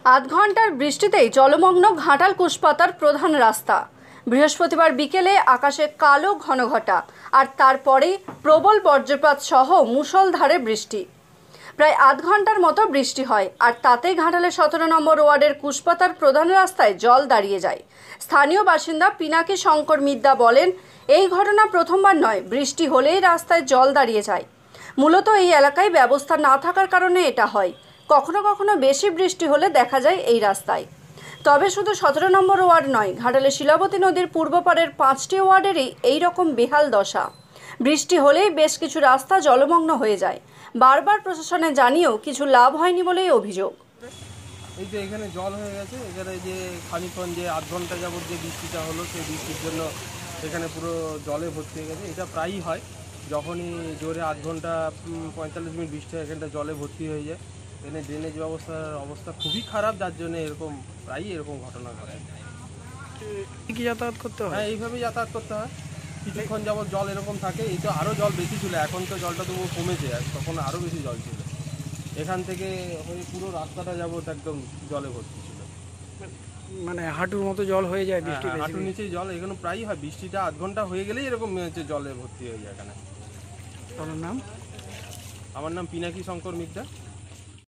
আধ ঘন্টার বৃষ্টিতেই জলমগ্ন ঘাটাল কুশপাতার প্রধান রাস্তা। বৃহস্পতিবার বিকেলে আকাশে কালো ঘনঘটা আর তারপরেই প্রবল বজ্রপাত সহ মুষলধারে বৃষ্টি। প্রায় আধ ঘন্টার মতো বৃষ্টি হয় আর তাতেই ঘাটালের 17 নম্বর ওয়ার্ডের কুশপাতার প্রধান রাস্তায় জল দাঁড়িয়ে যায়। স্থানীয় বাসিন্দা পিনাকি শঙ্কর মিদ্যা বলেন, এই ঘটনা প্রথমবার নয়, বৃষ্টি হলেই রাস্তায় জল দাঁড়িয়ে যায়। মূলত এই এলাকায় ব্যবস্থা না থাকার কারণে এটা হয়। কখনো কখনো বেশি বৃষ্টি হলে দেখা যায় এই রাস্তায়। তবে শুধু 17 নম্বর ওয়ার্ড নয়, ঘাটালের শিলাবতী নদীর পূর্ব পাড়ের 5টি ওয়ার্ডেরই এই রকম বেহাল দশা। বৃষ্টি হলেই বেশ কিছু রাস্তা জলমগ্ন হয়ে যায়। বারবার প্রশাসনে জানিয়েও কিছু লাভ হয়নি বলেই অভিযোগ। এই যে এখানে জল হয়ে গেছে, এখানে যে খানিকক্ষণ যে আধ ঘন্টা যাবত যে বৃষ্টিটা হলো, সেই বৃষ্টির জন্য এখানে পুরো জলে ভর্তি হয়ে গেছে। এটা প্রায়ই হয়, যখনই জোরে আধ ঘন্টা 45 মিনিট বৃষ্টি হয়, এখানটা জলে ভর্তি হয়ে যায়। এখানে ড্রেনেজ ব্যবস্থার অবস্থা খুবই খারাপ, যার জন্য এরকম প্রায়ই এরকম ঘটনা ঘটে। কি যাতায়াত করতে হয়? হ্যাঁ, এইভাবেই যাতায়াত করতে হয়। কিছুক্ষণ যাবত জল এরকম থাকে। এই তো আরও জল বেশি ছিল, এখন তো জলটা তবু কমেছে, আর তখন আরও বেশি জল ছিল। এখান থেকে হয়ে পুরো রাস্তাটা যাবত একদম জলে ভর্তি ছিল। মানে হাঁটুর মতো জল হয়ে যায় বৃষ্টি? হাঁটুর নিচেই জল, এখানে প্রায়ই হয়। বৃষ্টিটা আধ ঘন্টা হয়ে গেলেই এরকম হচ্ছে জলে ভর্তি হয়ে যায় এখানে। আপনার নাম? আমার নাম পিনাকি শঙ্কর মিদ্যা।